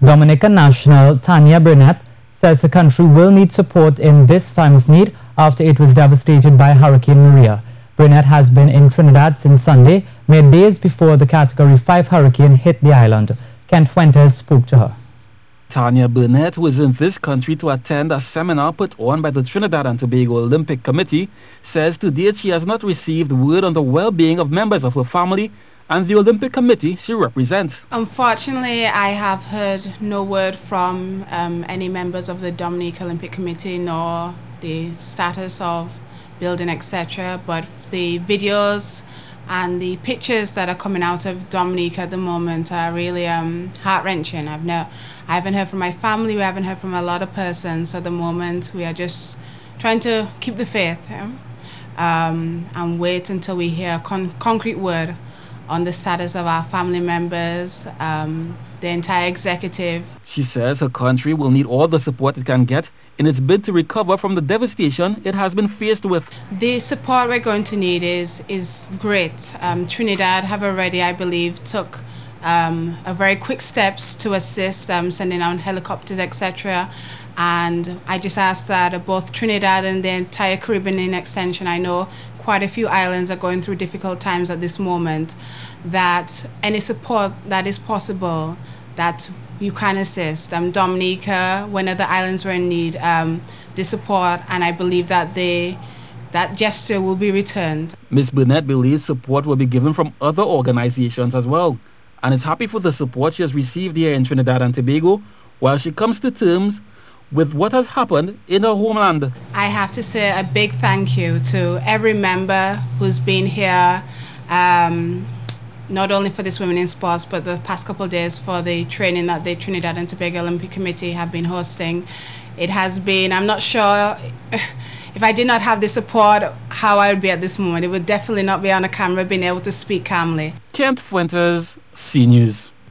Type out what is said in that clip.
Dominican national Tanya Burnett says the country will need support in this time of need after it was devastated by Hurricane Maria. Burnett has been in Trinidad since Sunday, mere days before the Category 5 hurricane hit the island. Kent Fuentes spoke to her. Tanya Burnett was in this country to attend a seminar put on by the Trinidad and Tobago Olympic Committee, says to date she has not received word on the well-being of members of her family and the Olympic Committee she represents. Unfortunately, I have heard no word from any members of the Dominican Olympic Committee nor the status of building, etc. But the videos and the pictures that are coming out of Dominica at the moment are really heart-wrenching. I haven't heard from my family, we haven't heard from a lot of persons at the moment. We are just trying to keep the faith and wait until we hear a concrete word on the status of our family members, the entire executive. She says her country will need all the support it can get in its bid to recover from the devastation it has been faced with. The support we're going to need is great. Trinidad have already, I believe, took a very quick steps to assist, sending out helicopters, etc. And I just ask that both Trinidad and the entire Caribbean extension, I know quite a few islands are going through difficult times at this moment, that any support that is possible, that you can assist. Dominica, when other islands were in need, the support, and I believe that that gesture will be returned. Ms. Burnett believes support will be given from other organizations as well, and is happy for the support she has received here in Trinidad and Tobago, while she comes to terms with what has happened in her homeland. I have to say a big thank you to every member who's been here, not only for this Women in Sports, but the past couple of days for the training that the Trinidad and Tobago Olympic Committee have been hosting. It has been, I'm not sure if I did not have the support, how I would be at this moment. It would definitely not be on a camera being able to speak calmly. Kent Fuentes, CNews.